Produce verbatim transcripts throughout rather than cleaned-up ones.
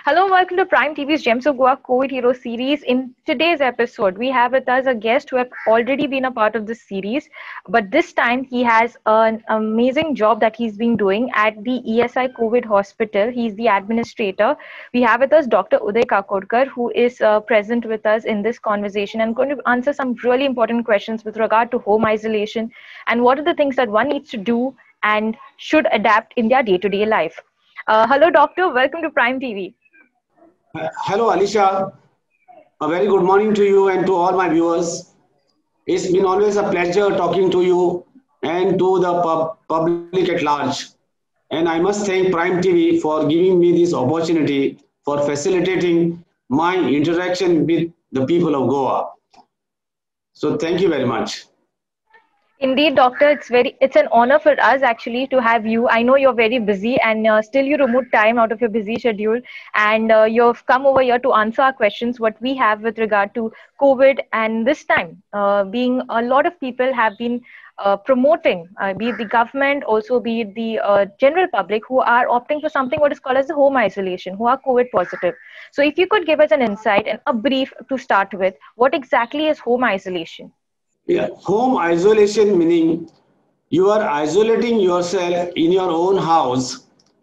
Hello, welcome to Prime T V's Gems of Goa COVID Hero series. In today's episode, we have with us a guest who have already been a part of this series, but this time he has an amazing job that he's been doing at the E S I COVID hospital. He's the administrator. We have with us Doctor Uday Kakodkar, who is uh, present with us in this conversation and going to answer some really important questions with regard to home isolation and what are the things that one needs to do and should adapt in their day-to-day life. Uh, hello, doctor. Welcome to Prime T V. Hello, Alisha. A very good morning to you and to all my viewers. It's been always a pleasure talking to you and to the pub public at large. And I must thank Prime T V for giving me this opportunity for facilitating my interaction with the people of Goa. So thank you very much. Indeed, doctor, it's very it's an honor for us actually to have you. I know you're very busy and uh, still you remove time out of your busy schedule and uh, you've come over here to answer our questions what we have with regard to COVID. And this time, uh, being a lot of people have been uh, promoting, uh, be it the government, also be it the uh, general public, who are opting for something what is called as the home isolation, who are COVID positive. So if you could give us an insight and a brief to start with, what exactly is home isolation? Yeah, home isolation meaning you are isolating yourself in your own house.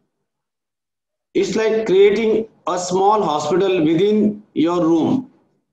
It's like creating a small hospital within your room.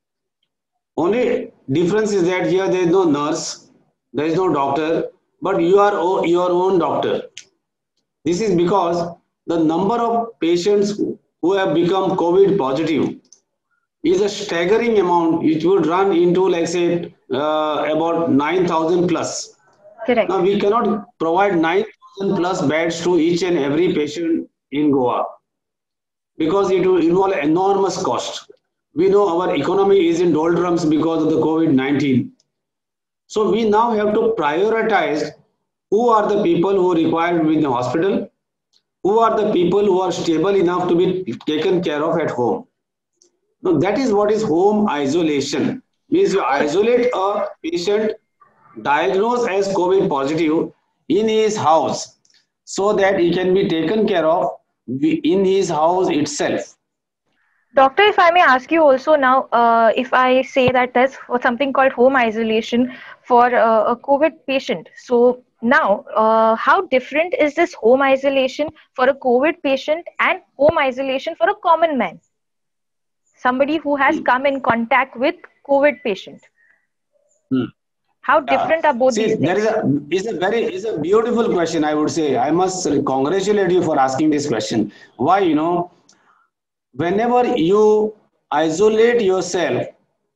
Only difference is that here there is no nurse, there is no doctor, but you are your own doctor. This is because the number of patients who have become COVID positive is a staggering amount, which would run into, like say, uh, about nine thousand plus. Correct. Now, we cannot provide nine thousand plus beds to each and every patient in Goa because it will involve enormous cost. We know our economy is in doldrums because of the COVID nineteen. So we now have to prioritize who are the people who require to be in the hospital, who are the people who are stable enough to be taken care of at home. Now, that is what is home isolation. Means you isolate a patient diagnosed as COVID positive in his house so that he can be taken care of in his house itself. Doctor, if I may ask you also now, uh, if I say that there's something called home isolation for uh, a COVID patient. So now, uh, how different is this home isolation for a COVID patient and home isolation for a common man? Somebody who has Hmm. come in contact with COVID patient. Hmm. How different Yeah. are both See, these there things? is a is a very is a beautiful question. I would say I must congratulate you for asking this question. Why? You know, whenever you isolate yourself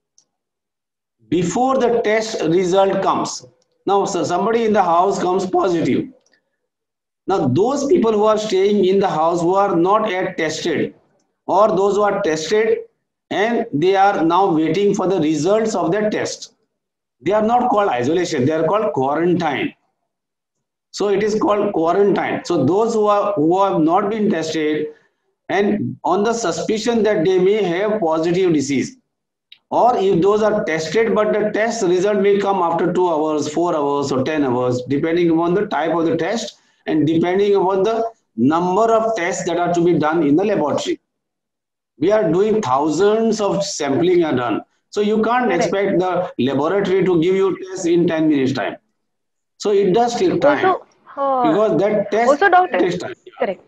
before the test result comes, now so somebody in the house comes positive. Now those people who are staying in the house who are not yet tested, or those who are tested and they are now waiting for the results of their test, they are not called isolation, they are called quarantine. So it is called quarantine. So those who are who have not been tested and on the suspicion that they may have positive disease, or if those are tested but the test result may come after two hours, four hours or ten hours, depending upon the type of the test and depending upon the number of tests that are to be done in the laboratory. We are doing thousands of sampling are done. So you can't Correct. expect the laboratory to give you tests in ten minutes time. So it does take time Also, uh, because that test also doctor, takes time. correct.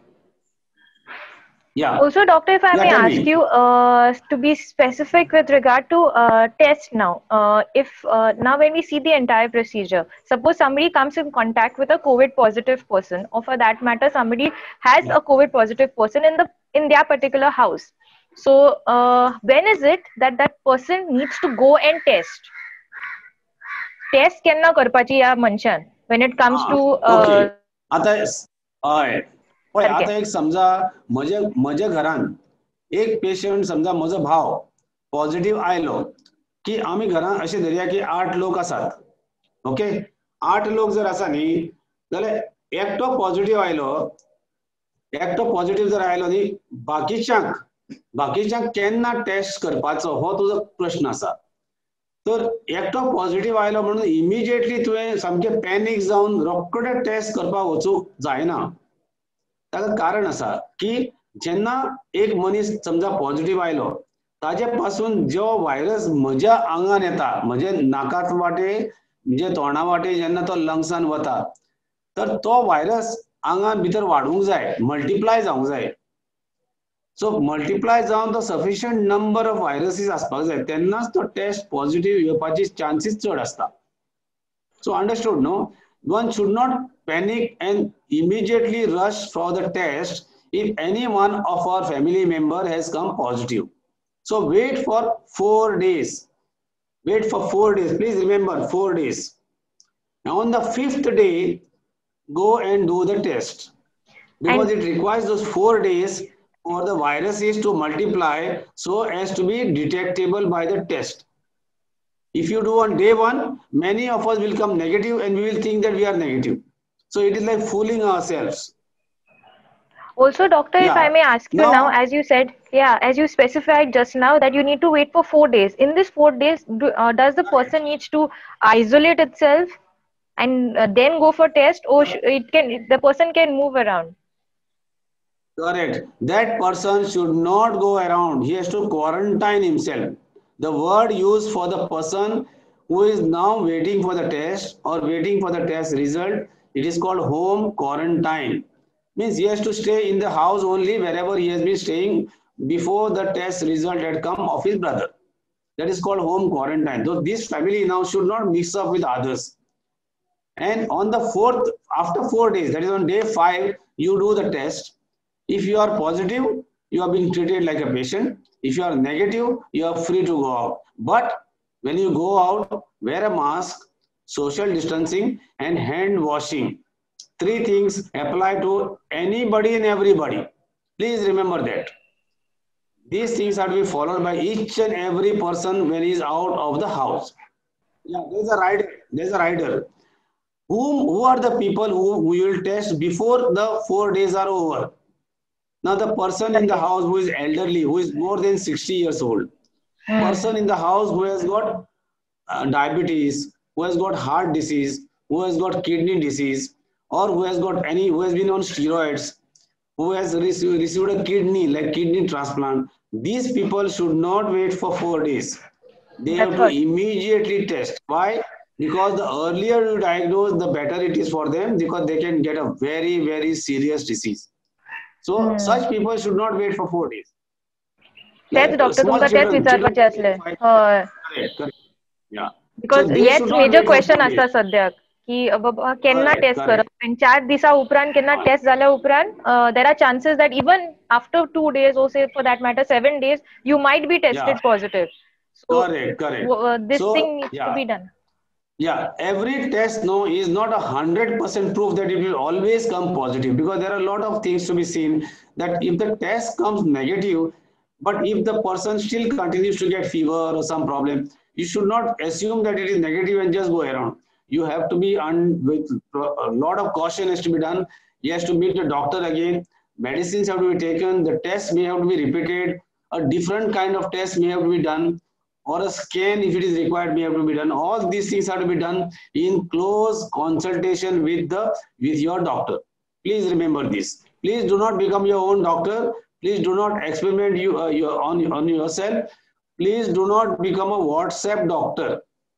Yeah. Also, doctor, if I Yeah, may tell ask me. you uh, to be specific with regard to uh, test now. Uh, if uh, now when we see the entire procedure, suppose somebody comes in contact with a COVID positive person, or for that matter, somebody has Yeah. a COVID positive person in the in their particular house. So, uh, when is it that that person needs to go and test? Test केन्ना करपाची या मनशान when it comes हा to okay uh, आता हय पळय सारकें. आता एक समजा म्हजे म्हज्या घरान एक पेशंट समजा म्हजो भाव पॉझिटिव्ह आयलो की आमी घरान अशें धरया की आठ लोक आसात ओके आठ लोक जर आसा न्ही जाल्यार एकटो पॉझिटिव्ह आयलो एकटो पॉझिटिव्ह जर आयलो न्ही बाकीच्यांक बाकीच्यांक केन्ना टेस्ट करपाचो हो तुजो प्रश्न आसा तर एकटो पॉझिटिव्ह आयलो म्हणून इमिजिएटली तुवें सामकें पॅनीक जावन रोखडें टेस्ट करपाक वचूंक जायना ताका कारण आसा की जेन्ना एक मनीस समजा पॉझिटिव्ह आयलो ताजे पासून जो व्हायरस म्हज्या आंगान येता म्हणजे नाकात वाटे म्हणजे तोंडा वाटे जेन्ना तो लंग्सान वता तर तो व्हायरस आंगान भितर वाडूंक जाय मल्टिप्लाय जावंक जाय सो मल्टिप्लाय जावन तो सफिशियंट नंबर ऑफ व्हायरसीस आसपाक जाय तेन्नाच तो टेस्ट पॉझिटिव्ह येवपाची चान्सीस चड आसता so understood no one should not panic and immediately rush for the test if any one of our family member has come positive. So wait for four days. Wait for four days. Please remember four days. Now on the fifth day, go and do the test because And it requires those four days for the viruses to multiply so as to be detectable by the test. If you do on day one, many of us will come negative and we will think that we are negative. So it is like fooling ourselves. also, doctor, if I Yeah. may ask you now, Now, as you said, yeah, as you specified just now that you need to wait for four days. In this four days, do, uh, does the person needs to isolate itself and uh, then go for test, or sh- it can the person can move around? correct. That person should not go around. He has to quarantine himself. The word used for the person who is now waiting for the test or waiting for the test result, it is called home quarantine. Means he has to stay in the house only wherever he has been staying before the test result had come of his brother. That is called home quarantine. So this family now should not mix up with others. And on the fourth, after four days, that is on day five, you do the test. If you are positive, you are being treated like a patient. If you are negative, you are free to go out. But when you go out, wear a mask, social distancing, and hand washing. Three things apply to anybody and everybody. Please remember that. These things are to be followed by each and every person when he is out of the house. Yeah, there's a rider. There's a rider. Whom, who are the people who we will test before the four days are over? Now, the person in the Correct. house who is elderly, who is more than sixty years old, Hmm. person in the house who has got uh, diabetes, who has got heart disease, who has got kidney disease, or who has got any, who has been on steroids, who has received, received a kidney, like kidney transplant, these people should not wait for four days. They have That's to what. immediately test. Why? Because the earlier you diagnose, the better it is for them because they can get a very, very serious disease. So Hmm. such people should not wait for four days. तेच Like uh, doctor small तुमकां तेच children, children विचारपाचें between आसलें five years. हय Correct, correct. Yeah. So because they should हेच not major wait for question four days. आसा सद्याक की बाबा केन्ना Correct, टेस्ट करप correct. आनी चार दिसा उपरांत केन्ना टेस्ट जाल्या उपरांत there are chances that even after two days or say for that matter seven days you might be Yeah, tested positive, so correct, correct. uh, this thing So needs to yeah, be done. yeah, every test no is not a hundred percent proof that it will always come positive because there are a lot of things to be seen that if the test comes negative, but if the person still continues to get fever or some problem, you should not assume that it is negative and just go around. You have to be un- with a lot of caution has to be done. He has to meet the doctor again. Medicines have to be taken. The test may have to be repeated. A different kind of test may have to be done or a scan if it is required may have to be done. All these things have to be done in close consultation with the with your doctor. Please remember this. Please do not become your own doctor. Please do not experiment you, uh, your, on, on yourself. Please do not become a WhatsApp doctor.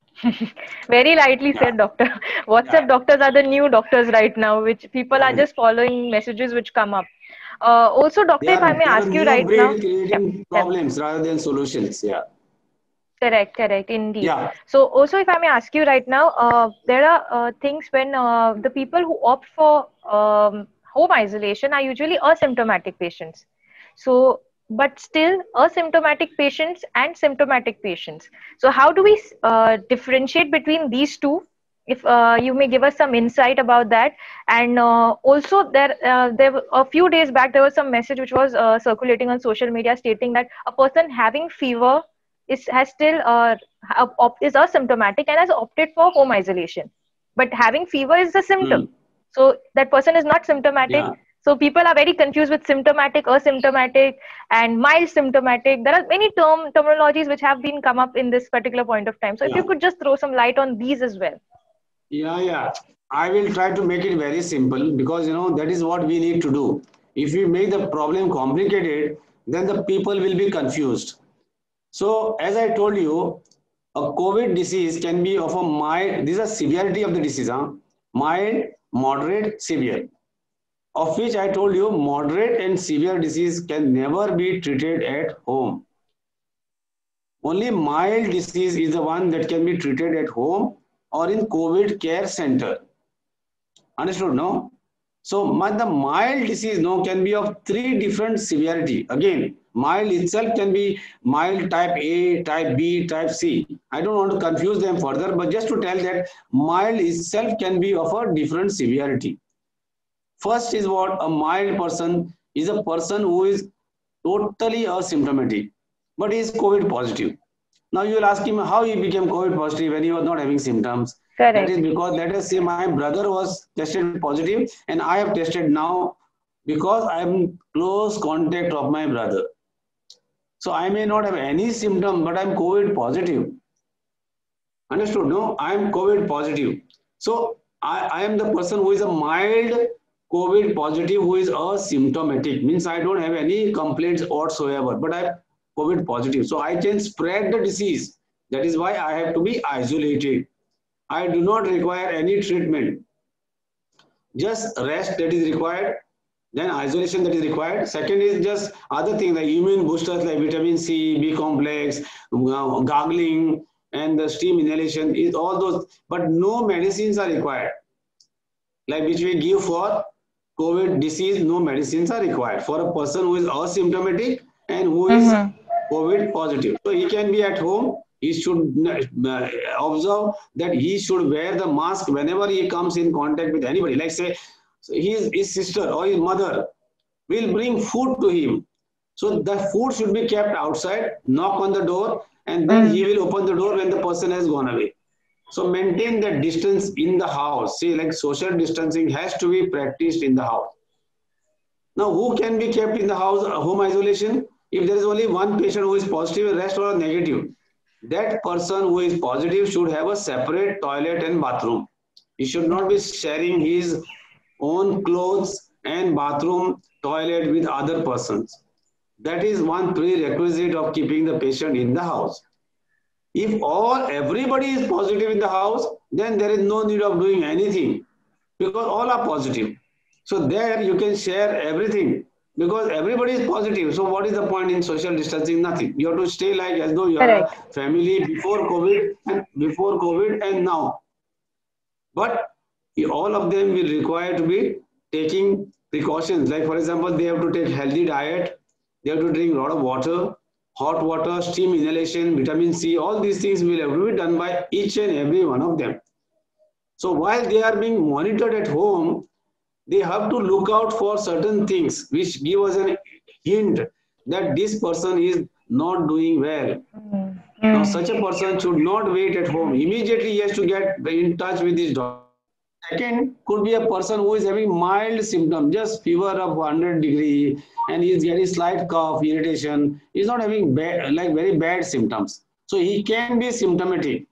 Very rightly Yeah, said, doctor. yeah. WhatsApp doctors are the new doctors right now, which people are Correct. just following messages which come up. Uh, also, They doctor, if I are may they are a ask you new right now. breed Yep, creating yep. problems rather than solutions. Yeah. Correct, correct, indeed. Yeah. So, also, if I may ask you right now, uh, there are uh, things when uh, the people who opt for um, home isolation are usually asymptomatic patients. So, but still, asymptomatic patients and symptomatic patients. So, how do we uh, differentiate between these two? If uh, you may give us some insight about that, and uh, also there, uh, there were- a few days back there was some message which was uh, circulating on social media stating that a person having fever is has still uh, op- is asymptomatic and has opted for home isolation, but having fever is a symptom, Hmm. so that person is not symptomatic. Yeah. So people are very confused with symptomatic, asymptomatic, and mild symptomatic. There are many term terminologies which have been come up in this particular point of time, so if you Yeah. could just throw some light on these as well. Yeah, yeah. I will try to make it very simple because you know that is what we need to do. If we make the problem complicated, then the people will be confused. So as I told you, a COVID disease can be of a mild, this is a severity of the disease, huh? Mild, moderate, severe. Of which I told you, moderate and severe disease can never be treated at home. Only mild disease is the one that can be treated at home or in COVID care center. Understood, no? So the mild disease, no, can be of three different severity. Again, mild itself can be mild type A, type B, type C. I don't want to confuse them further, but just to tell that mild itself can be of a different severity. First is what? A mild person is a person who is totally asymptomatic, but he is COVID positive. Now you will ask him how he became COVID positive when he was not having symptoms. Correct. That is because, let us say, my brother was tested positive and I have tested now because I am in close contact of my brother. So I may not have any symptom, but I am COVID positive. Understood? No, I am COVID positive. So I, I am the person who is a mild COVID positive who is asymptomatic. Means I don't have any complaints whatsoever, but I am COVID positive. So I can spread the disease. That is why I have to be isolated. I do not require any treatment. Just rest that is required. Then isolation that is required. Second is just other things like immune boosters like vitamin C, B complex, gargling, and the steam inhalation is all those. But no medicines are required. Like which we give for COVID disease, no medicines are required. For a person who is asymptomatic and who is mm-hmm. COVID positive. So he can be at home. He should observe that he should wear the mask whenever he comes in contact with anybody. Like say, his, his sister or his mother will bring food to him. So the food should be kept outside, knock on the door, and then mm. he will open the door when the person has gone away. So maintain that distance in the house. See, like social distancing has to be practiced in the house. Now, who can be kept in the house, home isolation? If there is only one patient who is positive, the rest are negative. That person who is positive should have a separate toilet and bathroom. He should not be sharing his own clothes and bathroom toilet with other persons. That is one prerequisite of keeping the patient in the house. If all everybody is positive in the house, then there is no need of doing anything because all are positive. So there you can share everything. Because everybody is positive. So what is the point in social distancing? Nothing. You have to stay like as though you are a family before COVID and before COVID and now. But all of them will require to be taking precautions. Like for example, they have to take healthy diet. They have to drink a lot of water, hot water, steam inhalation, vitamin C. All these things will have to be done by each and every one of them. So while they are being monitored at home, they have to look out for certain things which give us a hint that this person is not doing well. Mm-hmm. Now, such a person should not wait at home. Immediately, he has to get in touch with his doctor. Second, could be a person who is having mild symptoms, just fever of one hundred degree, and he is getting slight cough, irritation. He is not having bad, like very bad symptoms. So, he can be symptomatic,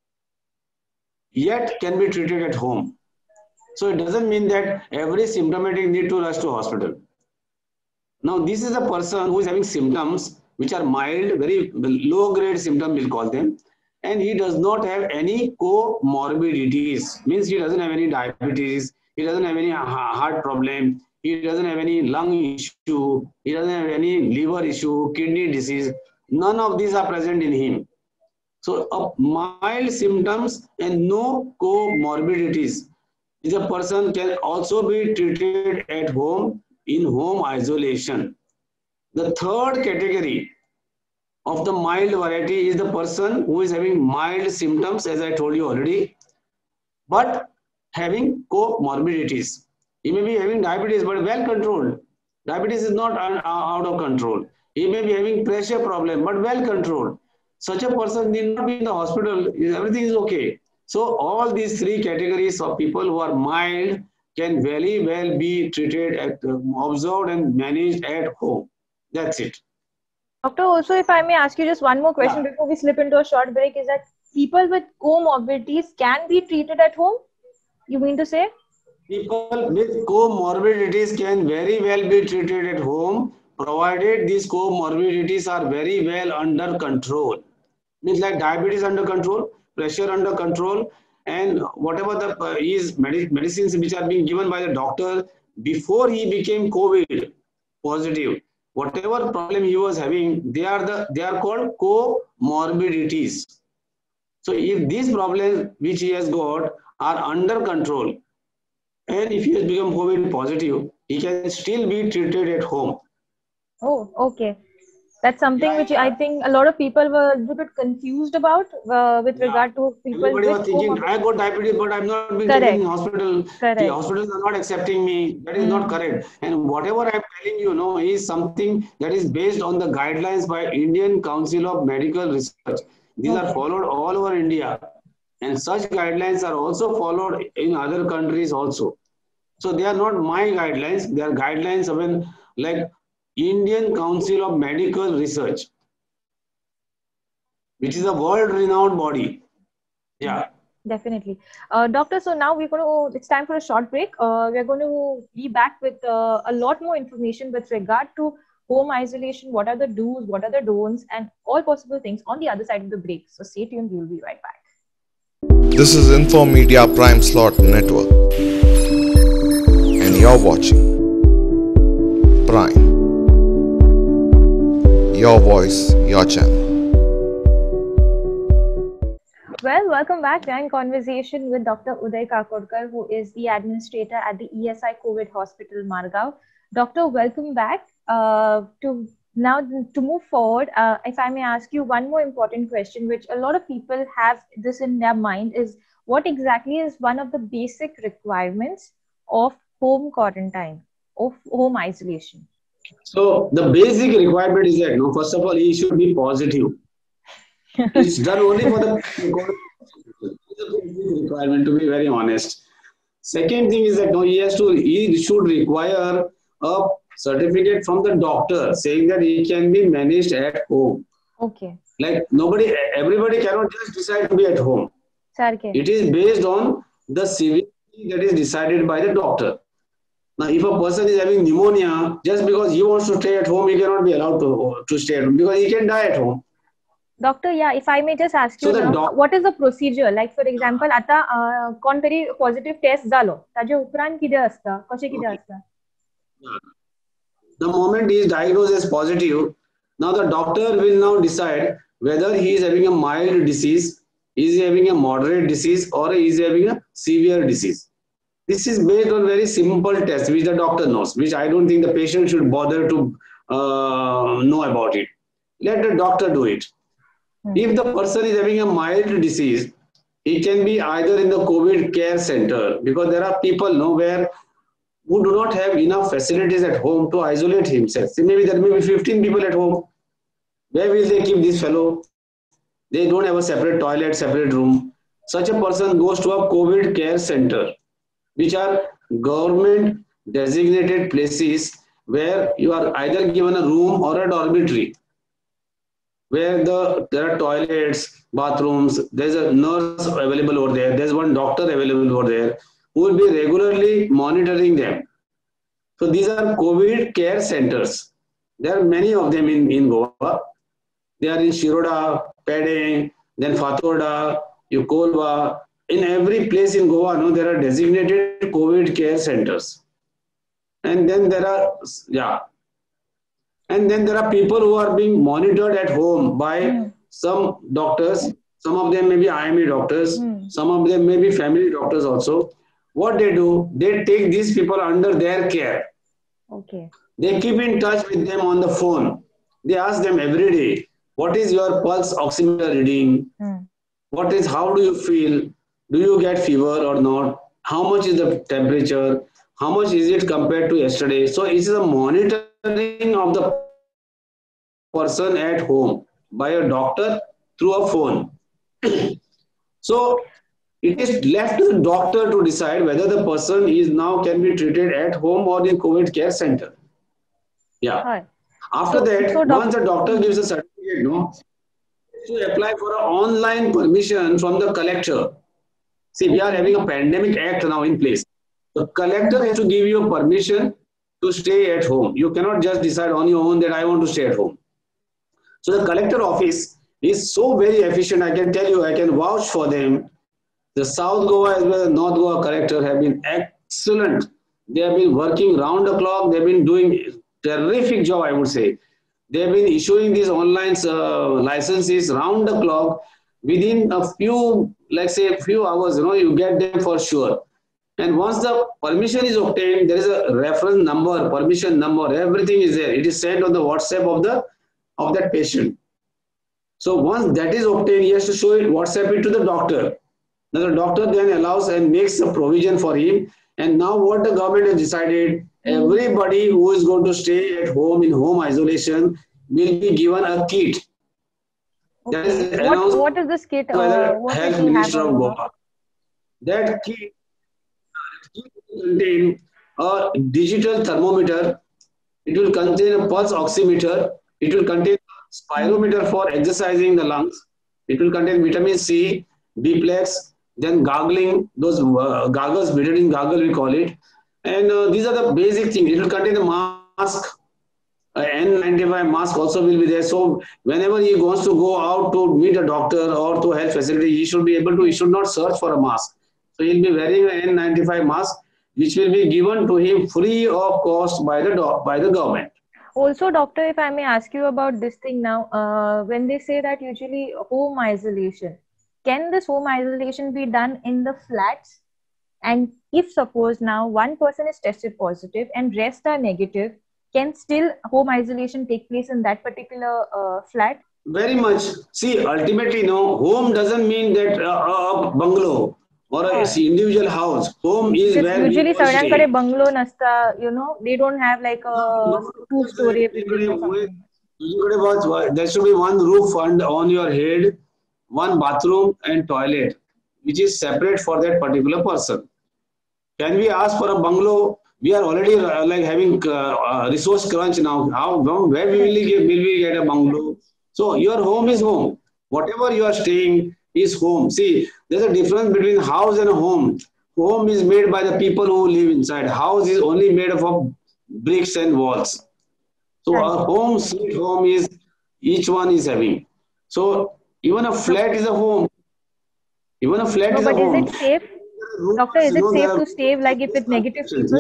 yet can be treated at home. So it doesn't mean that every symptomatic need to rush to hospital. Now this is a person who is having symptoms which are mild, very low grade symptoms we'll call them, and he does not have any comorbidities. Means he doesn't have any diabetes, he doesn't have any heart problem, he doesn't have any lung issue, he doesn't have any liver issue, kidney disease. None of these are present in him. So uh, mild symptoms and no comorbidities. Is a person can also be treated at home in home isolation. The third category of the mild variety is the person who is having mild symptoms, as I told you already, but having comorbidities. He may be having diabetes, but well controlled. Diabetes is not out of control. He may be having pressure problem, but well controlled. Such a person need not be in the hospital. Everything is okay. So all these three categories of people who are mild can very well be treated, at, observed and managed at home. That's it. Doctor, also if I may ask you just one more question yeah. before we slip into a short break, is that people with comorbidities can be treated at home? You mean to say? People with comorbidities can very well be treated at home, provided these comorbidities are very well under control. Means like diabetes under control, pressure under control, and whatever the uh, is medi- medicines which are being given by the doctor before he became COVID positive. Whatever problem he was having, they are the they are called comorbidities. So if these problems which he has got are under control, and if he has become COVID positive, he can still be treated at home. Oh, okay. That's something Yeah, which yeah. I think a lot of people were a little bit confused about uh, with Yeah. regard to people Everybody with was thinking, I comorbidity. got diabetes, but I'm not being taken in Correct, hospital. The correct. hospitals are not accepting me. That is not Mm. correct. And whatever I'm telling you, no, is something that is based on the guidelines by Indian Council of Medical Research. These are Okay. followed all over India. And such guidelines are also followed in other countries also. So they are not my guidelines. They are guidelines of an like Indian Council of Medical Research, which is a world-renowned body. Yeah. Definitely. Uh, doctor, so now we're going to, it's time for a short break. Uh, we're going to be back with uh, a lot more information with regard to home isolation. What are the do's, what are the don'ts, and all possible things on the other side of the break. So stay tuned. We'll be right back. This is Info Media Prime Slot Network, and you're watching Prime. Your voice, your channel. Well, welcome back. We're in conversation with Doctor Uday Kakodkar, who is the administrator at the E S I COVID Hospital, Margao. Doctor, welcome back. Uh, to now to move forward, uh, if I may ask you one more important question, which a lot of people have this in their mind, is what exactly is one of the basic requirements of home quarantine, of home isolation? So the basic requirement is that, no, first of all, he should be positive. It's done only for the basic requirement, to be very honest. Second thing is that, no, he has to, he should require a certificate from the doctor saying that he can be managed at home. Okay. Like nobody, everybody cannot just decide to be at home. Sarke. It is based on the severity that is decided by the doctor. Now, if a person is having pneumonia, just because he wants to stay at home, he cannot be allowed to, to stay at home because he can die at home. Doctor, yeah, if I may just ask you, So the now, doc- what is the procedure? Like, for example, आता uh, कोण तरी positive test झालो, ताजे उपरांत कितें असता, कशें कितें असता? The moment he is diagnosed as positive, now the doctor will now decide whether he is having a mild disease, is he having a moderate disease, or is he having a severe disease. This is based on very simple tests which the doctor knows, which I don't think the patient should bother to uh, know about it. Let the doctor do it. Hmm. If the person is having a mild disease, it can be either in the COVID care center, because there are people no, where who do not have enough facilities at home to isolate himself. See, maybe there may be fifteen people at home. Where will they keep this fellow? They don't have a separate toilet, separate room. Such a person goes to a COVID care center, which are government designated places where you are either given a room or a dormitory, where the there are toilets, bathrooms, there's a nurse available over there, there's one doctor available over there who will be regularly monitoring them. So these are COVID care centers. There are many of them in, in Goa. They are in Shiroda, Pede, then Fatorda, Yukolva. In every place in Goa, no, there are designated COVID care centers. And then there are, yeah. And then there are people who are being monitored at home by mm. some doctors. Some of them may be I M E doctors. Mm. Some of them may be family doctors also. What they do, they take these people under their care. Okay. They keep in touch with them on the phone. They ask them every day, what is your pulse oximeter reading? Mm. What is, how do you feel? Do you get fever or not? How much is the temperature? How much is it compared to yesterday? So it is a monitoring of the person at home by a doctor through a phone. So it is left to the doctor to decide whether the person is now can be treated at home or in COVID care center. Yeah. Hi. After so, that, so once the doctor gives a certificate, no, to apply for an online permission from the collector. See, we are having a pandemic act now in place. The collector has to give you permission to stay at home. You cannot just decide on your own that I want to stay at home. So the collector office is so very efficient. I can tell you, I can vouch for them. The South Goa as well as North Goa collector have been excellent. They have been working round the clock. They've been doing terrific job, I would say. They have been issuing these online uh, licenses round the clock. Within a few, let's say a few hours, you know, you get them for sure. And once the permission is obtained, there is a reference number, permission number, everything is there. It is sent on the WhatsApp of the of that patient. So once that is obtained, he has to show it, WhatsApp it to the doctor. Now the doctor then allows and makes a provision for him. And now what the government has decided, everybody who is going to stay at home in home isolation will be given a kit. Okay. That is what, what is this kit? Uh, what Health Minister of Goa. That kit will contain a digital thermometer. It will contain a pulse oximeter. It will contain a spirometer for exercising the lungs. It will contain vitamin C, B-Plex, then gargling, those uh, gargles, betadine gargle we call it. And uh, these are the basic things. It will contain a mask. Uh, N ninety-five mask also will be there. So whenever he wants to go out to meet a doctor or to a health facility, he should be able to, he should not search for a mask. So he'll be wearing an N ninety-five mask, which will be given to him free of cost by the, by the government. Also, doctor, if I may ask you about this thing now, uh, when they say that usually home isolation, can this home isolation be done in the flats? And if suppose now one person is tested positive and rest are negative, can still home isolation take place in that particular uh, flat? Very much. See, ultimately, no, home doesn't mean that uh, a bungalow or a yeah. individual house. Home is it's where usually sadan kare bungalow nasta, you know, they don't have like a two story. There should be one roof on your head, one bathroom and toilet, which is separate for that particular person. Can we ask for a bungalow? We are already uh, like having uh, uh, resource crunch now. How, where will we, get, will we get a bungalow? So your home is home. Whatever you are staying is home. See, there's a difference between house and a home. Home is made by the people who live inside. House is only made up of bricks and walls. So a home, sweet home is, each one is having. So even a flat is a home. Even a flat no, is but a home. Is it safe? Doctor, is it safe to stay like if it's negative people?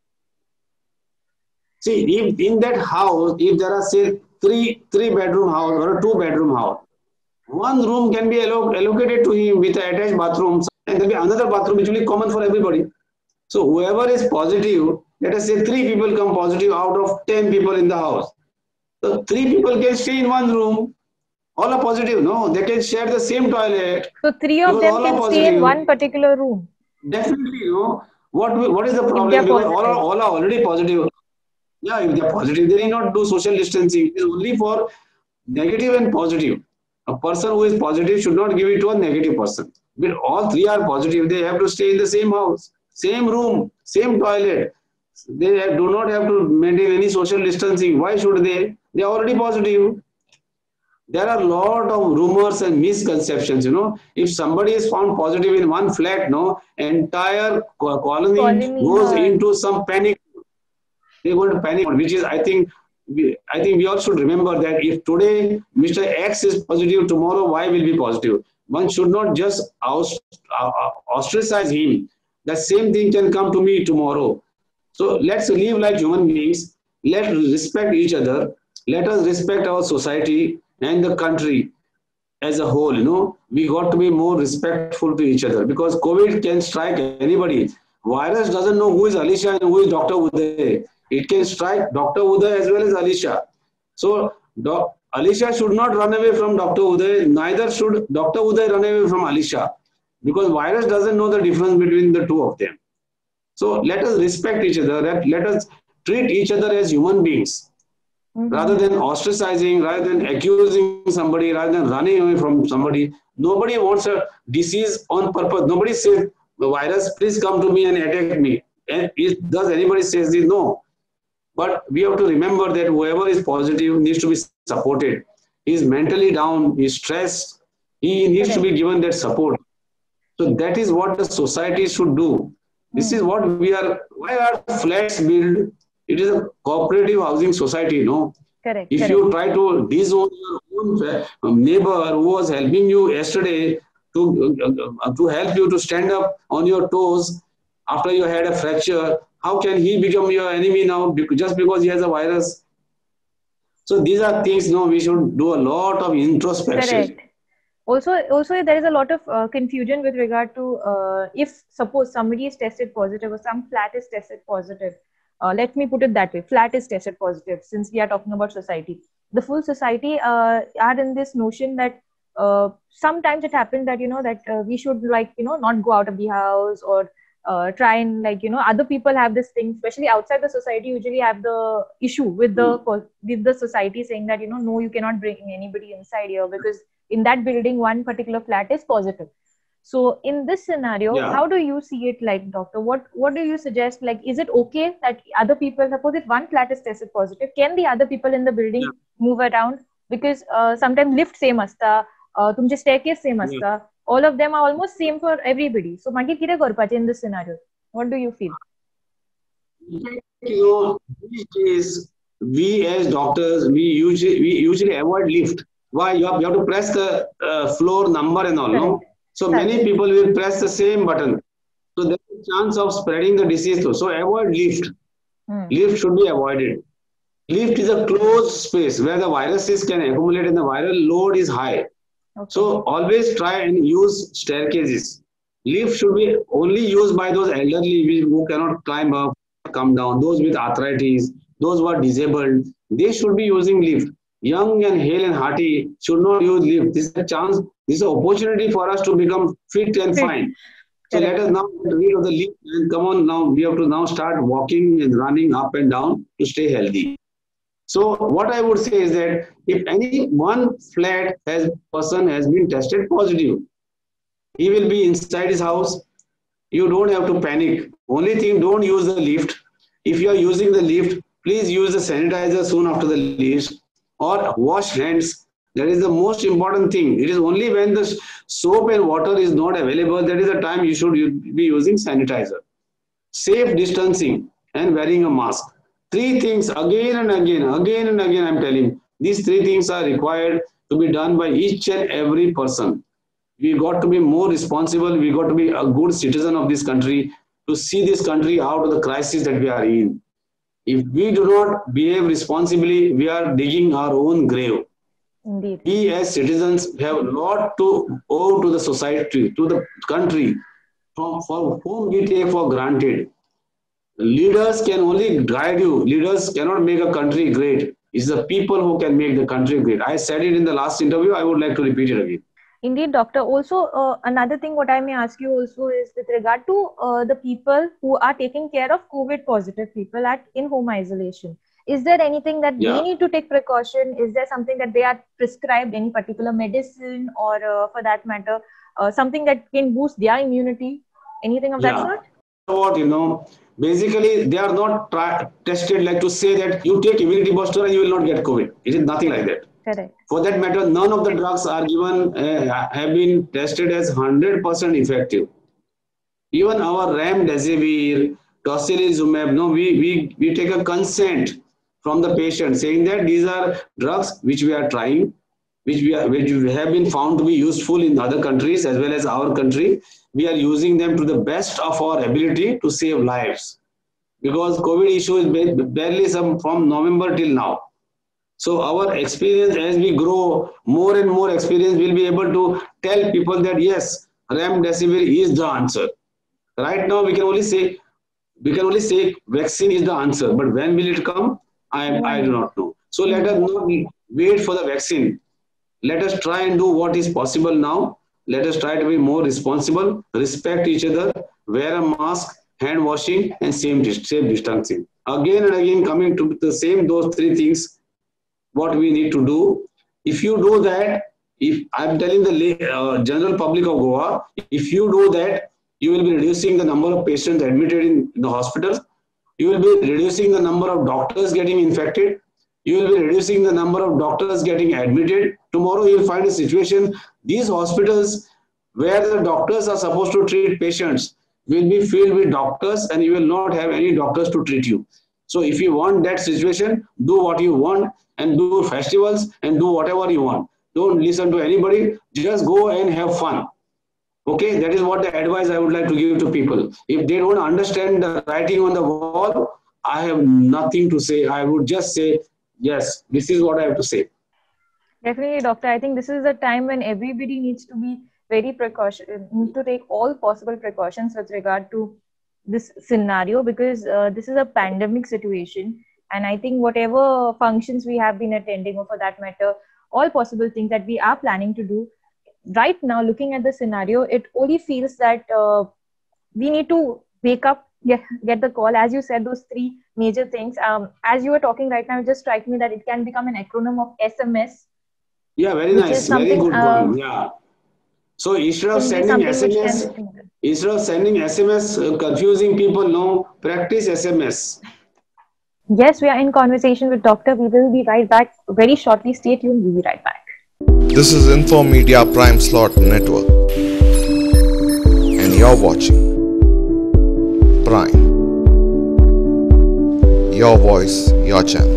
See, if in that house, if there are say three three bedroom house or a two bedroom house, one room can be alloc allocated to him with an attached bathroom, and there will be another bathroom which will be common for everybody. So whoever is positive, let us say three people come positive out of ten people in the house. So three people can stay in one room. All are positive, no? They can share the same toilet. So three of them can stay in one particular room. Definitely, no. What what is the problem? Because all are, all are already positive. Yeah, if they are positive, they need not do social distancing. It is only for negative and positive. A person who is positive should not give it to a negative person. But all three are positive. They have to stay in the same house, same room, same toilet. They have, do not have to maintain any social distancing. Why should they? They are already positive. There are a lot of rumors and misconceptions, you know. If somebody is found positive in one flat, no, entire colony, colony goes yeah. into some panic. They go to panic, which is, I think, we, I think we all should remember that if today Mister X is positive, tomorrow Y will be positive. One should not just ostracize him. The same thing can come to me tomorrow. So let's live like human beings. Let's respect each other. Let us respect our society and the country as a whole. You know, we got to be more respectful to each other because COVID can strike anybody. Virus doesn't know who is Alisha and who is Doctor Uday. It can strike Doctor Uday as well as Alisha. So doc, Alisha should not run away from Doctor Uday. Neither should Doctor Uday run away from Alisha, because virus doesn't know the difference between the two of them. So let us respect each other. Let, let us treat each other as human beings. Mm-hmm. Rather than ostracizing, rather than accusing somebody, rather than running away from somebody. Nobody wants a disease on purpose. Nobody says, the virus, please come to me and attack me. And is, does anybody say this? No. But we have to remember that whoever is positive needs to be supported. He is mentally down, he is stressed, he needs okay. to be given that support. So that is what the society should do. This Hmm. is what we are. Why are flats built? It is a cooperative housing society, no? Correct, If correct. you try to disown your own fa- um, neighbor who was helping you yesterday to uh, uh, to help you to stand up on your toes after you had a fracture, how can he become your enemy now bec- just because he has a virus? So these are things, no, we should do a lot of introspection. Correct. Also, also there is a lot of uh, confusion with regard to uh, if suppose somebody is tested positive or some flat is tested positive. Uh, let me put it that way: flat is tested positive. Since we are talking about society, the full society uh, are in this notion that uh, sometimes it happens that you know that uh, we should like you know not go out of the house or uh, try and like you know other people have this thing, especially outside the society. Usually have the issue with the Hmm. with the society saying that you know no, you cannot bring anybody inside here because in that building one particular flat is positive. So in this scenario, Yeah. how do you see it, like doctor? What what do you suggest? Like, is it okay that other people, suppose if one flat is tested positive, can the other people in the building Yeah. move around? Because uh, sometimes lift same असता, uh, तुमचे staircase same Yeah. असता. All of them are almost same for everybody. So मागीर कितें करपाचें in this scenario? What do you feel? You know, these days we as doctors we usually we usually avoid lift. Why? You have, you have to press the uh, floor number and all, Correct. no? So Correct. many people will press the same button. So there is a chance of spreading the disease too. So avoid lift. Hmm. Lift should be avoided. Lift is a closed space where the viruses can accumulate and the viral load is high. Okay. So always try and use staircases. Lift should be only used by those elderly who cannot climb up, come down, those with arthritis, those who are disabled. They should be using lift. Young and hale and hearty should not use lift. This is a chance, this is an opportunity for us to become fit and Fit. fine. So let Correct. us now get rid of the lift and come on now. We have to now start walking and running up and down to stay healthy. So what I would say is that if any one flat has person has been tested positive, he will be inside his house. You don't have to panic. Only thing, don't use the lift. If you are using the lift, please use the sanitizer soon after the lift or wash hands. That is the most important thing. It is only when the soap and water is not available that is the time you should be using sanitizer. Safe distancing and wearing a mask. Three things again and again, again and again, I'm telling. These three things are required to be done by each and every person. We got to be more responsible. We got to be a good citizen of this country to see this country out of the crisis that we are in. If we do not behave responsibly, we are digging our own grave. Indeed. We as citizens have a lot to owe to the society, to the country, from, for whom we take for granted. Leaders can only guide you. Leaders cannot make a country great. It's the people who can make the country great. I said it in the last interview. I would like to repeat it again. Indeed, doctor. Also, uh, another thing what I may ask you also is with regard to uh, the people who are taking care of COVID positive people at in home isolation. Is there anything that they Yeah. need to take precaution? Is there something that they are prescribed, any particular medicine, or uh, for that matter, uh, something that can boost their immunity? Anything of that Yeah. sort? What, you know, basically they are not try, tested like to say that you take immunity booster and you will not get COVID. It is nothing like that. Correct. For that matter, none of the drugs are given, uh, have been tested as one hundred percent effective. Even our remdesivir, tocilizumab, no, we, we, we take a consent from the patient saying that these are drugs which we are trying, which we, are, which have been found to be useful in other countries as well as our country. We are using them to the best of our ability to save lives. Because COVID issue is barely some from November till now. So our experience as we grow, more and more experience will be able to tell people that yes, remdesivir is the answer. Right now, we can only say we can only say vaccine is the answer, but when will it come? I, No I one do knows. not know. So let us Indeed. not wait for the vaccine. Let us try and do what is possible now. Let us try to be more responsible, respect each other, wear a mask, hand washing, and safe, safe distancing. Again and again, coming to the same those three things, what we need to do. If you do that, if I'm telling the uh, general public of Goa, if you do that, you will be reducing the number of patients admitted in the hospitals. You will be reducing the number of doctors getting infected. You will be reducing the number of doctors getting admitted. Tomorrow you will find a situation, these hospitals where the doctors are supposed to treat patients, will be filled with doctors and you will not have any doctors to treat you. So if you want that situation, do what you want and do festivals and do whatever you want. Don't listen to anybody. Just go and have fun. Okay, that is what the advice I would like to give to people. If they don't understand the writing on the wall, I have nothing to say. I would just say, yes, this is what I have to say. Definitely, doctor. I think this is a time when everybody needs to be very precaution, need to take all possible precautions with regard to this scenario, because uh, this is a pandemic situation. And I think whatever functions we have been attending, or for that matter, all possible things that we are planning to do, right now, looking at the scenario, it only feels that uh, we need to wake up, get, get the call. As you said, those three major things. Um, as you were talking right now, it just strikes me that it can become an acronym of S M S. Yeah, very nice. Very good uh, point. Yeah. So instead of sending S M S, instead of sending S M S, uh, confusing people, no, practice S M S. Yes, we are in conversation with Doctor. We will be right back very shortly. Stay tuned. We'll be right back. This is Info Media Prime Slot Network, and you're watching Prime. Your voice, your channel.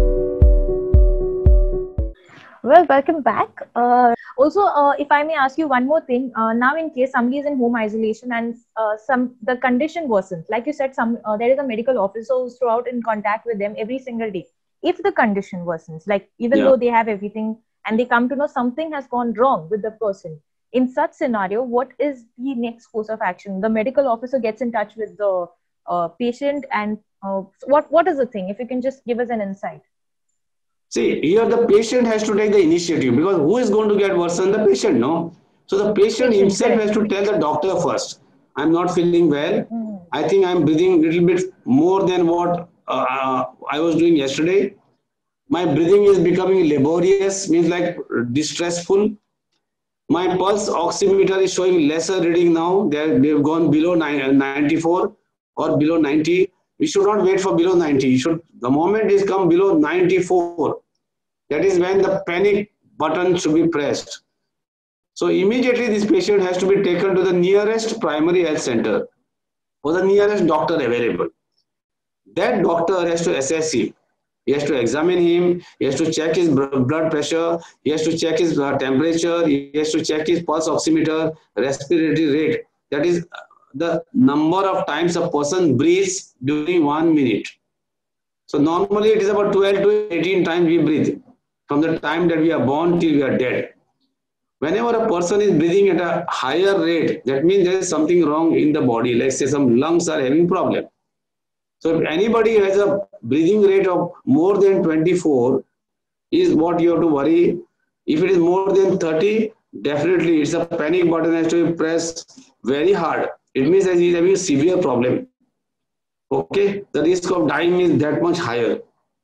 Well, welcome back. Uh, also, uh, if I may ask you one more thing, uh, now in case somebody is in home isolation and uh, some the condition worsens, like you said, some uh, there is a medical officer who's throughout in contact with them every single day. If the condition worsens, like even yeah. though they have everything, and they come to know something has gone wrong with the person, in such scenario, what is the next course of action? The medical officer gets in touch with the uh, patient, and uh, what what is the thing? If you can just give us an insight. See, here the patient has to take the initiative, because who is going to get worsened? The patient, no? So the patient, patient himself correct. has to tell the doctor first, I'm not feeling well. Mm-hmm. I think I'm breathing a little bit more than what uh, I was doing yesterday. My breathing is becoming laborious, means like distressful. My pulse oximeter is showing lesser reading now. They're, they've gone below ninety-four or below ninety. We should not wait for below ninety. You should, the moment it comes below ninety-four, that is when the panic button should be pressed. So immediately this patient has to be taken to the nearest primary health center or the nearest doctor available. That doctor has to assess him. He has to examine him. He has to check his blood pressure. He has to check his temperature. He has to check his pulse oximeter, respiratory rate. That is the number of times a person breathes during one minute. So normally it is about twelve to eighteen times we breathe from the time that we are born till we are dead. Whenever a person is breathing at a higher rate, that means there is something wrong in the body. Let's say some lungs are having problem. So if anybody has a breathing rate of more than twenty-four, is what you have to worry. If it is more than thirty, definitely it's a panic button has to be pressed very hard. It means that he is having a severe problem. Okay, the risk of dying is that much higher.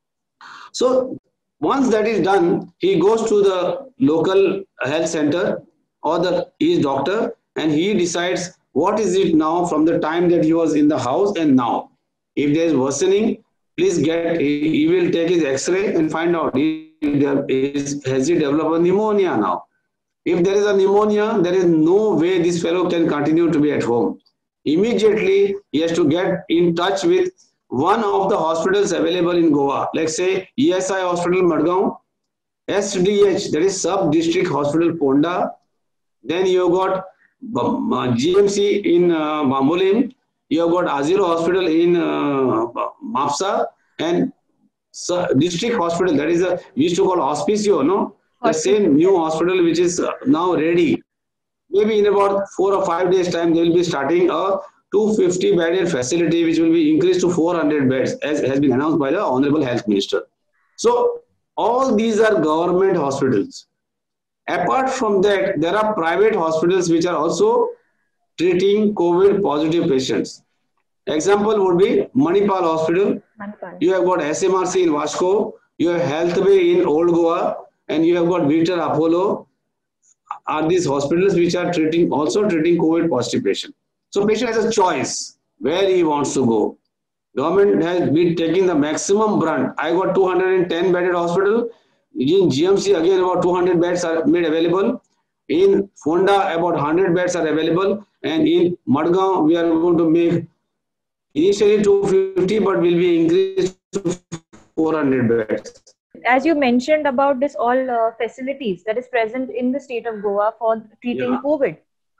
So once that is done, he goes to the local health center or the his doctor, and he decides what is it now from the time that he was in the house and now. If there is worsening, please get, he, he will take his X-ray and find out if there is, has he developed a pneumonia now. If there is a pneumonia, there is no way this fellow can continue to be at home. Immediately, he has to get in touch with one of the hospitals available in Goa. Like say E S I Hospital Madgaon, S D H, that is Sub-District Hospital Ponda. Then you have got G M C in uh, Bambolim. You have got Aziro Hospital in uh, Mapsa, and so district hospital, that is a, we used to call Hospicio, no? The same new hospital which is now ready. Maybe in about four or five days time, they will be starting a two hundred fifty bedded facility which will be increased to four hundred beds, as has been announced by the Honorable Health Minister. So all these are government hospitals. Apart from that, there are private hospitals which are also treating COVID positive patients. Example would be Manipal Hospital. Manipal. You have got S M R C in Vasco. You have Healthway in Old Goa, and you have got Victor Apollo. Are these hospitals which are treating also treating COVID positive patients. So patient has a choice where he wants to go. Government has been taking the maximum brunt. I got two hundred ten bedded hospital. In G M C again about two hundred beds are made available. In Fonda about one hundred beds are available. And in Madgaon, we are going to make initially two hundred fifty, but will be increased to four hundred beds. As you mentioned about this all uh, facilities that is present in the state of Goa for treating Yeah. COVID.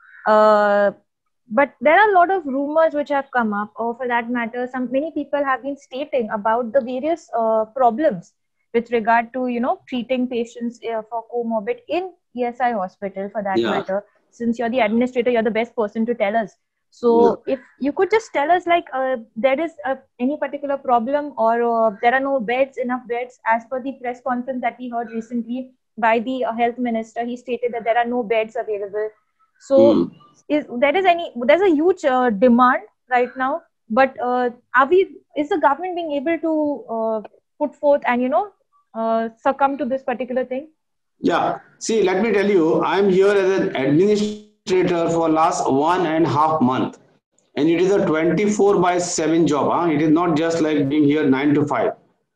Uh, but there are a lot of rumors which have come up, or for that matter, some many people have been stating about the various uh, problems with regard to, you know, treating patients uh, for comorbid in E S I hospital for that Yeah. matter. Since you're the administrator, you're the best person to tell us. So Yeah. if you could just tell us, like, uh, there is uh, any particular problem, or uh, there are no beds, enough beds, as per the press conference that we heard recently by the uh, health minister, he stated that there are no beds available. So Hmm. is there is any there's a huge uh, demand right now, but uh, are we is the government being able to uh, put forth and, you know, uh, succumb to this particular thing? Yeah. See, let me tell you, I'm here as an administrator for last one and a half month. And it is a twenty-four by seven job. Huh? It is not just like being here nine to five.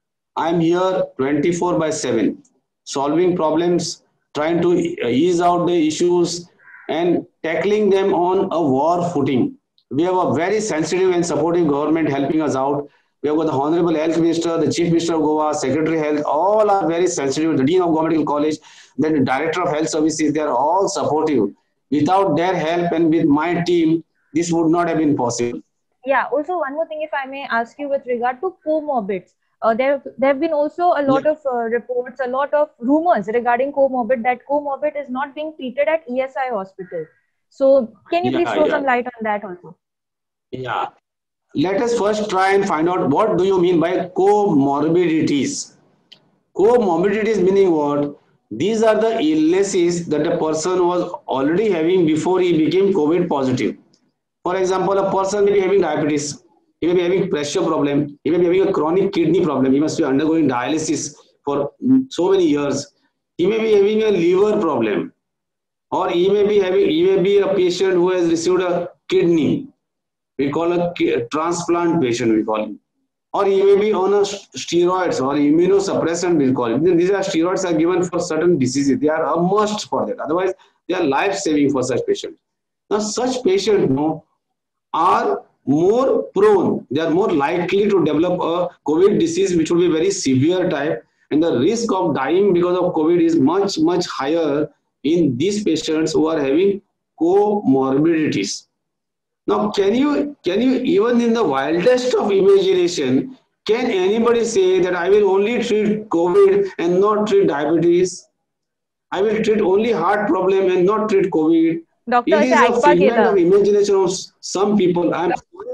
I'm here twenty-four by seven, solving problems, trying to ease out the issues, and tackling them on a war footing. We have a very sensitive and supportive government helping us out. We have got the Honorable Health Minister, the Chief Minister of Goa, Secretary of Health, all are very sensitive. The Dean of Government College, then the Director of Health Services, they are all supportive. Without their help and with my team, this would not have been possible. Yeah. Also, one more thing, if I may ask you, with regard to comorbids, uh, there there have been also a lot Yeah. of uh, reports, a lot of rumors regarding comorbid, that comorbid is not being treated at E S I hospital. So can you please Yeah, throw yeah, some light on that also? yeah. Let us first try and find out what do you mean by comorbidities. Comorbidities meaning what? These are the illnesses that a person was already having before he became COVID positive. For example, a person may be having diabetes, he may be having pressure problem, he may be having a chronic kidney problem, he must be undergoing dialysis for so many years. He may be having a liver problem, or he may be having he may be a patient who has received a kidney. We call a transplant patient, we call him. Or he may be on a steroids or immunosuppressant, we call it. These are steroids are given for certain diseases. They are a must for that. Otherwise, they are life-saving for such patients. Now, such patients, no, are more prone, they are more likely to develop a COVID disease, which will be very severe type, and the risk of dying because of COVID is much, much higher in these patients who are having comorbidities. Now, can you, can you, even in the wildest of imagination, can anybody say that I will only treat COVID and not treat diabetes? I will treat only heart problem and not treat COVID. Doctor, It असे is a ऐकपा figment गेलं. of imagination of some people. I am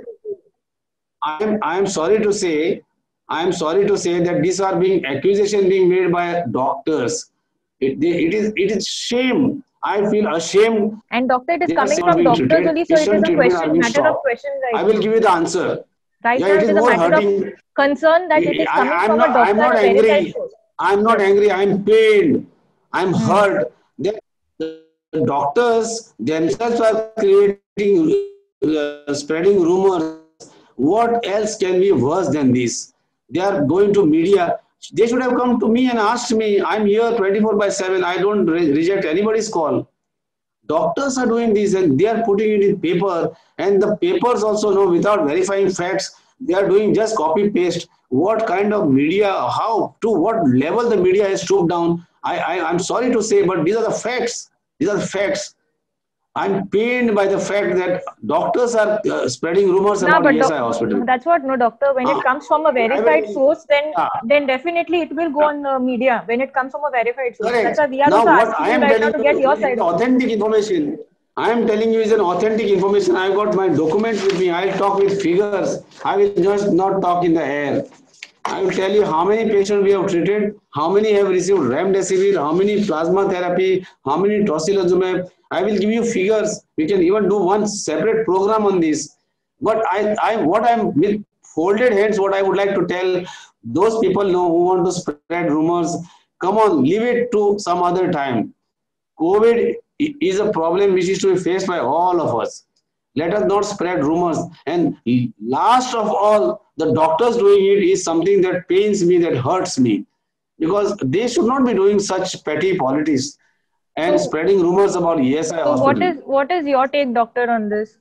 I am I am sorry to say, I am sorry to say that these are being accusation being made by doctors. It, it is it is shame. I feel ashamed. And doctor, it is They are coming not from being doctors treated. only, so it is Patient a treatment are question, being matter of stopped. question I right will now. give you the answer. Right Yeah, now, it it is is a more matter of hurting. concern that it is I, coming I'm from not a I'm doctor, not a verified angry. source. I'm not Yes. angry. I'm pained. I'm Hmm. hurt. That the doctors themselves are creating, uh, spreading rumors. What else can be worse than this? They are going to media. They should have come to me and asked me. I'm here twenty-four by seven. I don't re- reject anybody's call. Doctors are doing this and they are putting it in paper, and the papers also know without verifying facts. They are doing just copy paste. What kind of media, how, to what level the media has stooped down? I, I, I'm sorry to say, but these are the facts. These are the facts. I'm pained by the fact that doctors are uh, spreading rumors No, about but doc- E S I hospital. that's what, no, doctor. When Uh, it comes from a I verified will, source, then yeah, then definitely it will go on the media. When it comes from a verified source, that's correct. why we are Now, also what asking I you am right now telling to get you your is side of it. authentic information. I am telling you is an authentic information. I've got my documents with me. I'll talk with figures. I will just not talk in the air. I will tell you how many patients we have treated, how many have received remdesivir, how many plasma therapy, how many tocilizumab. I will give you figures. We can even do one separate program on this. But I, I, what I'm with folded hands, what I would like to tell those people know who want to spread rumors, come on, leave it to some other time. COVID is a problem which is to be faced by all of us. Let us not spread rumors. And last of all, the doctors doing it is something that pains me, that hurts me, because they should not be doing such petty politics. and So, spreading rumors about E S I so what hospital. is what is your take, doctor, on this?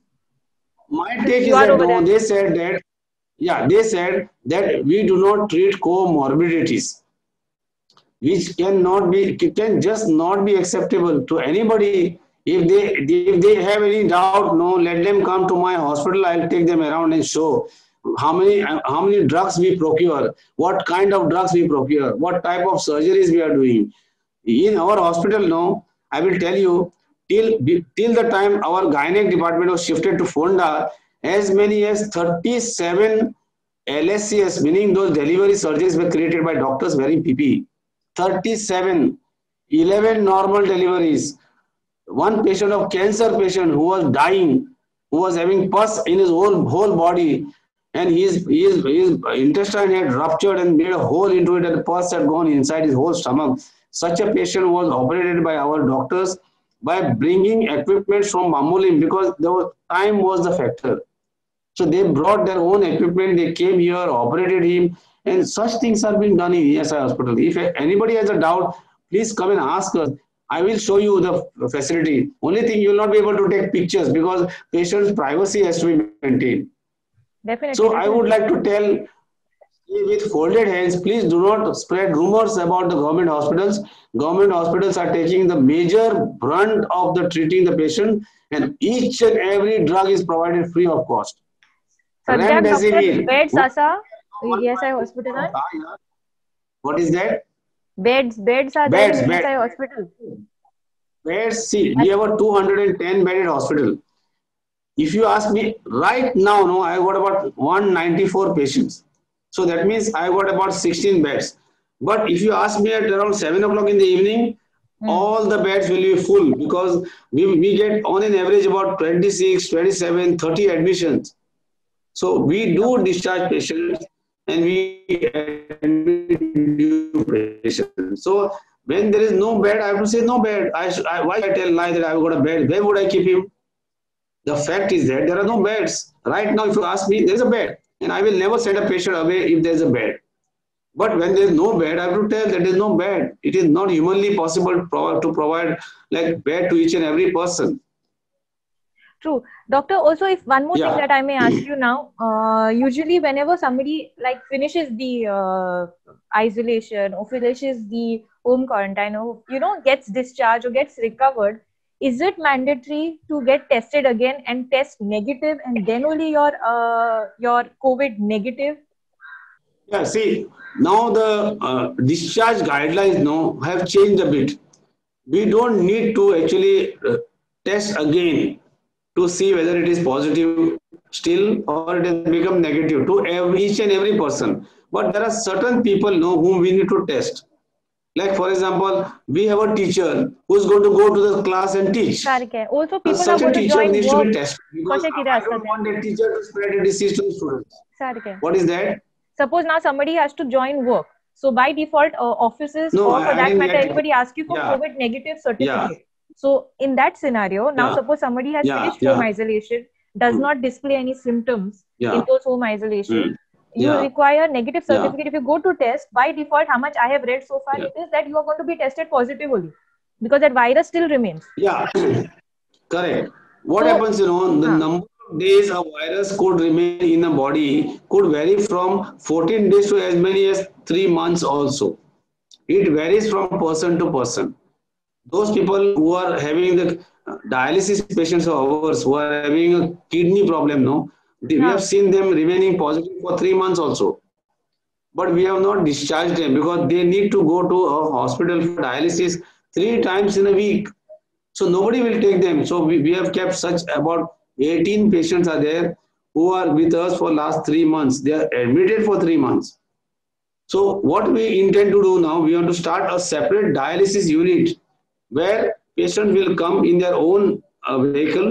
My Since take you is are that over no, there. they said that, yeah, they said that we do not treat comorbidities, which cannot be, can just not be acceptable to anybody. If they if they have any doubt, no, let them come to my hospital. I'll take them around and show how many how many drugs we procure, what kind of drugs we procure, what type of surgeries we are doing in our hospital. No, I will tell you, till till the time our gynec department was shifted to Fonda, as many as thirty-seven L S C S, meaning those delivery surgeries, were created by doctors wearing P P E. thirty-seven, eleven normal deliveries, one patient of cancer patient who was dying, who was having pus in his whole whole body, and his his his intestine had ruptured and made a hole into it, and the pus had gone inside his whole stomach. Such a patient was operated by our doctors by bringing equipment from Mamulim, because the time was the factor. So they brought their own equipment, they came here, operated him, and such things are being done in E S I hospital. If anybody has a doubt, please come and ask us. I will show you the facility. Only thing, you will not be able to take pictures because patient's privacy has to be maintained. Definitely, So I would definitely. like to tell, with folded hands, please do not spread rumors about the government hospitals. Government hospitals are taking the major brunt of the treating the patient, and each and every drug is provided free of cost. Sadyak, doctor, Remdesivir. beds asa E S I hospital are? What is that? Beds, beds are there in Beds, bed, E S I hospital. beds. See, we have a two hundred ten bedded hospital. If you ask me right now, no, I got about one hundred ninety-four patients. So that means I got about sixteen beds. But if you ask me at around seven o'clock in the evening, Hmm. all the beds will be full, because we, we get on an average about twenty-six, twenty-seven, thirty admissions. So we do Okay. discharge patients and we admit new patients. So when there is no bed, I have to say no bed. I, I why I tell lie that I've got a bed? Where would I keep him? The fact is that there are no beds. Right now, if you ask me, there is a bed. And I will never send a patient away if there is a bed. But when there is no bed, I have to tell that there is no bed. It is not humanly possible to provide like bed to each and every person. True. Doctor, also, if one more thing Yeah. that I may ask you now, uh, usually whenever somebody like finishes the uh, isolation or finishes the home quarantine or, you know, gets discharged or gets recovered, is it mandatory to get tested again and test negative and then only your uh, your COVID negative? Yeah, see, now the uh, discharge guidelines now have changed a bit. We don't need to actually uh, test again to see whether it is positive still or it has become negative to every, each and every person. But there are certain people know whom we need to test. Like for example, we have a teacher who's going to go to the class and teach. Sarike. Also, Now, people are such a going to teacher join needs to work. be tested, because Kausha kide I don't astate. want that teacher to spread a disease to the students. Sarike. What is that? Suppose now somebody has to join work. So by default, uh, offices No, or for I, I that didn't matter, get it. anybody asks you for Yeah, COVID negative yeah, certificate. So in that scenario, now yeah, suppose somebody has yeah, finished home yeah, isolation, does mm, not display any symptoms in yeah, those home isolation. mm, You yeah, require negative yeah, certificate. If you go to test, by default, how much I have read so far, yeah, it is that you are going to be tested positive only because that virus still remains. yeah. Correct. What So, happens, you know, the huh, number of days a virus could remain in the body could vary from fourteen days to as many as three months also. It varies from person to person. Those people who are having the uh, dialysis patients of ours who are having a kidney problem, no, we have huh, seen them remaining positive for three months also. But we have not discharged them because they need to go to a hospital for dialysis three times in a week. So nobody will take them. So we, we have kept such about eighteen patients are there who are with us for last three months. They are admitted for three months. So what we intend to do now, we want to start a separate dialysis unit where patients will come in their own uh, vehicle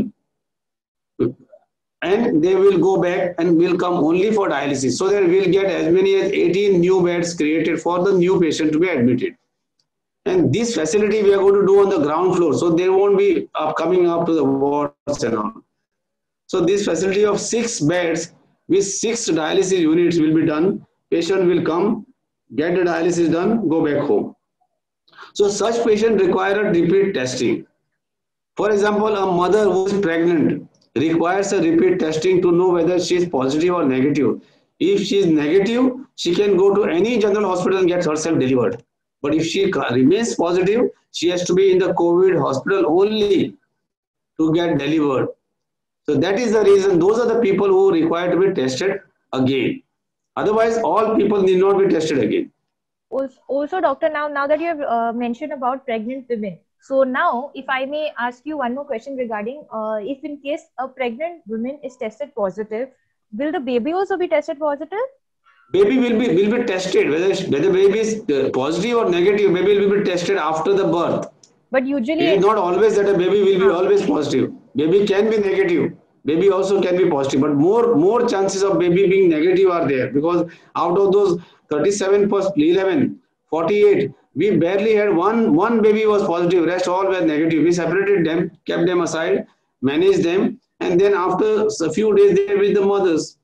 and they will go back and will come only for dialysis. So that we'll get as many as eighteen new beds created for the new patient to be admitted. And this facility we are going to do on the ground floor, so they won't be up, coming up to the wards and all. So this facility of six beds with six dialysis units will be done. Patient will come, get the dialysis done, go back home. So such patient require a repeat testing. For example, a mother who is pregnant requires a repeat testing to know whether she is positive or negative. If she is negative, she can go to any general hospital and get herself delivered. But if she remains positive, she has to be in the COVID hospital only to get delivered. So that is the reason those are the people who require to be tested again. Otherwise, all people need not be tested again. Also, also doctor, now now that you have uh, mentioned about pregnant women, so now if I may ask you one more question regarding uh, if in case a pregnant woman is tested positive, will the baby also be tested positive? Baby will be will be tested whether whether baby is uh, positive or negative. Baby will be tested after the birth. But usually, it is not always that a baby will be always positive. Baby can be negative. Baby also can be positive, but more more chances of baby being negative are there, because out of those thirty-seven plus eleven, forty-eight, we barely had one one baby was positive. Rest all were negative. We separated them, kept them aside, managed them, and then after a few days they were with the mothers.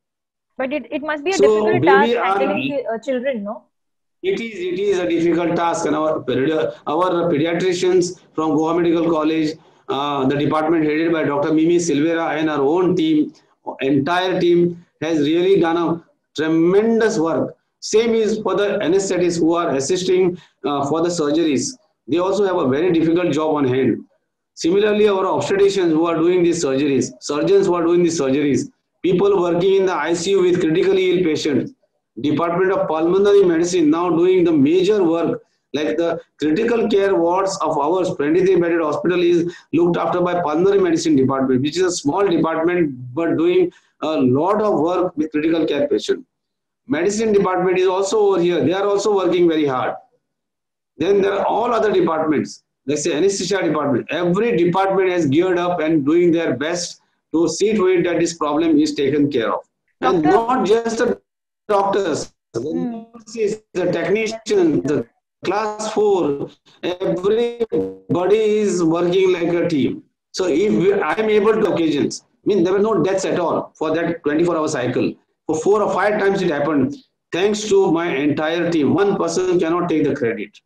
But it, it must be a So difficult baby task are, handling uh, children, no? It is, it is a difficult task, and our, our pediatricians from Goa Medical College, uh, the department headed by Doctor Mimi Silvera and our own team, entire team has really done a tremendous work. Same is for the anesthetists who are assisting uh, for the surgeries. They also have a very difficult job on hand. Similarly, our obstetricians who are doing these surgeries, surgeons who are doing these surgeries, people working in the I C U with critically ill patients, Department of Pulmonary Medicine now doing the major work, like the critical care wards of ours, twenty-three bedded hospital is looked after by Pulmonary Medicine Department, which is a small department but doing a lot of work with critical care patients. Medicine department is also over here. They are also working very hard. Then there are all other departments. Let's say anesthesia department. Every department has geared up and doing their best to see to it that this problem is taken care of. And Doctor, not just the doctors, the hmm. nurses, the technicians, the class four, everybody is working like a team. So if we, I am able to occasions, I mean there were no deaths at all for that twenty-four hour cycle. For four or five times it happened, thanks to my entire team. One person cannot take the credit.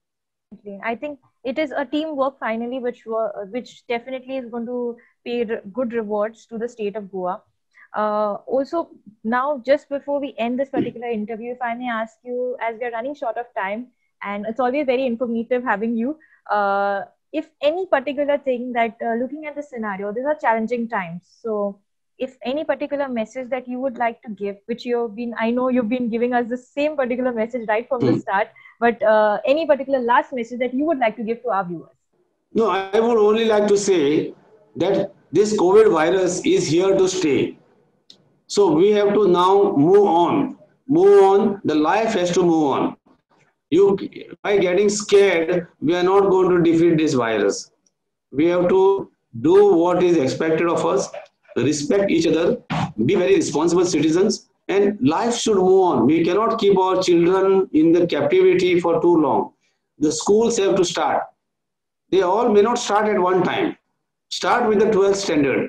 I think it is a teamwork finally, which were, which definitely is going to pay good rewards to the state of Goa. Uh, also, now just before we end this particular interview, if I may ask you, as we are running short of time, and it's always very informative having you, uh, if any particular thing that uh, looking at the scenario, these are challenging times. So if any particular message that you would like to give, which you've been, I know you've been giving us the same particular message right from the start, but uh, any particular last message that you would like to give to our viewers? No, I would only like to say that this COVID virus is here to stay. So we have to now move on, move on. The life has to move on. You, by getting scared, we are not going to defeat this virus. We have to do what is expected of us, respect each other, be very responsible citizens, and life should move on. We cannot keep our children in the captivity for too long. The schools have to start. They all may not start at one time. Start with the twelfth standard.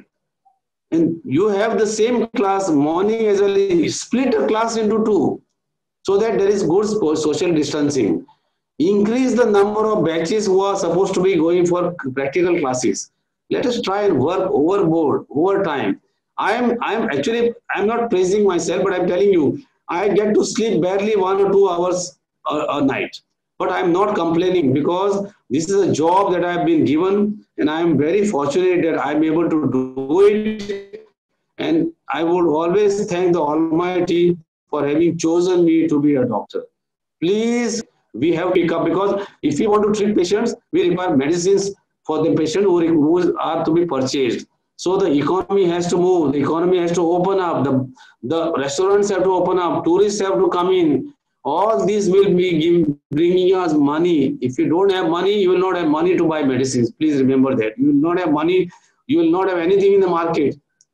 And you have the same class morning as well, split a class into two so that there is good social distancing. Increase the number of batches who are supposed to be going for practical classes. Let us try and work overboard, overtime. I am, I am actually, I am not praising myself, but I am telling you, I get to sleep barely one or two hours a, a night. But I am not complaining, because this is a job that I have been given, and I am very fortunate that I am able to do it. And I would always thank the Almighty for having chosen me to be a doctor. Please, we have to pick up, because if we want to treat patients, we require medicines for the patient who, who are to be purchased. So the economy has to move, the economy has to open up, the, the restaurants have to open up, tourists have to come in. All these will be give, bringing us money. If you don't have money, you will not have money to buy medicines. Please remember that. You will not have money, you will not have anything in the market.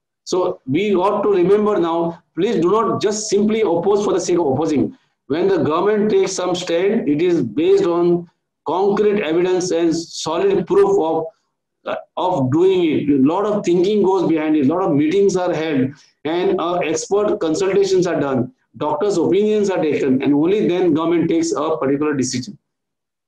So we ought to remember now, please do not just simply oppose for the sake of opposing. When the government takes some stand, it is based on concrete evidence and solid proof of, uh, of doing it. A lot of thinking goes behind it. A lot of meetings are held, and uh, expert consultations are done. Doctors' opinions are taken, and only then government takes a particular decision.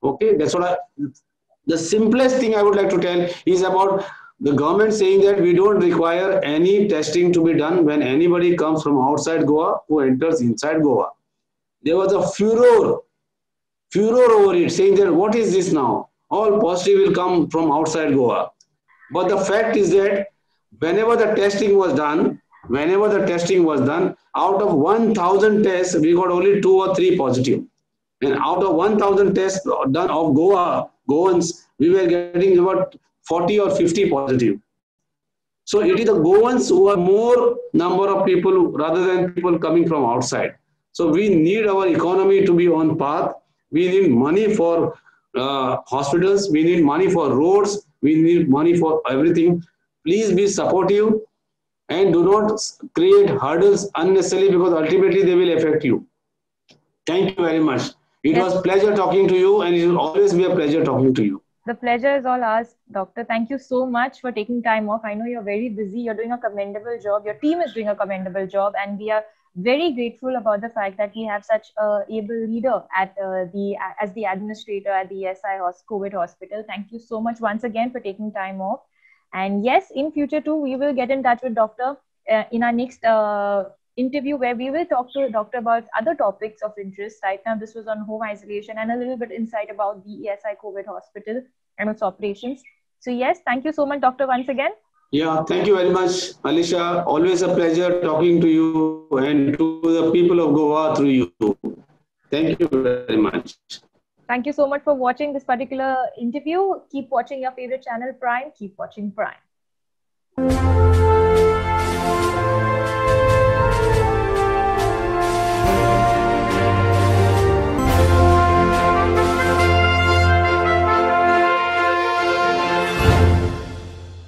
Okay, that's what I, the simplest thing I would like to tell is about the government saying that we don't require any testing to be done when anybody comes from outside Goa who enters inside Goa. There was a furor, furor over it, saying that what is this now? All positive will come from outside Goa. But the fact is that whenever the testing was done, whenever the testing was done, out of one thousand tests, we got only two or three positive. And out of one thousand tests done of Goa, Goans, we were getting about forty or fifty positive. So it is the Goans who are more number of people rather than people coming from outside. So we need our economy to be on path. We need money for uh, hospitals. We need money for roads. We need money for everything. Please be supportive and do not create hurdles unnecessarily because ultimately they will affect you. Thank you very much. It yes. was a pleasure talking to you, and it will always be a pleasure talking to you. The pleasure is all ours, Doctor. Thank you so much for taking time off. I know you're very busy. You're doing a commendable job. Your team is doing a commendable job, and we are very grateful about the fact that we have such a able leader at uh, the as the administrator at the E S I COVID Hospital. Thank you so much once again for taking time off. And yes, in future too, we will get in touch with Doctor uh, in our next uh, interview where we will talk to the doctor about other topics of interest. Right now, this was on home isolation and a little bit insight about the E S I COVID Hospital and its operations. So yes, thank you so much, Doctor, once again. Yeah, thank you very much, Alisha. Always a pleasure talking to you and to the people of Goa through you. Thank you very much. Thank you so much for watching this particular interview. Keep watching your favorite channel, Prime. Keep watching Prime.